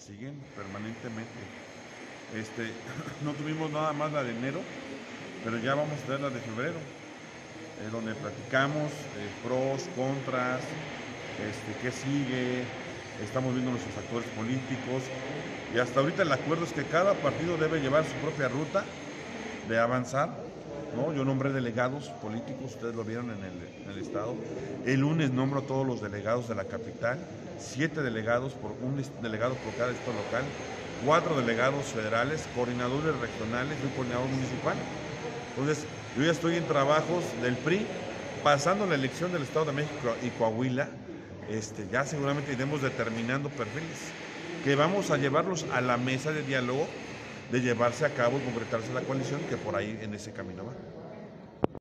siguen permanentemente. No tuvimos nada más la de enero, pero ya vamos a tener la de febrero, donde platicamos pros, contras, qué sigue, estamos viendo nuestros actores políticos, y hasta ahorita el acuerdo es que cada partido debe llevar su propia ruta de avanzar, ¿no? Yo nombré delegados políticos, ustedes lo vieron en el estado. El lunes nombro a todos los delegados de la capital, 7 delegados, un delegado por cada estado local, 4 delegados federales, coordinadores regionales y un coordinador municipal. Entonces, yo ya estoy en trabajos del PRI, pasando la elección del Estado de México y Coahuila, ya seguramente iremos determinando perfiles que vamos a llevarlos a la mesa de diálogo de llevarse a cabo y concretarse la coalición, que por ahí en ese camino va.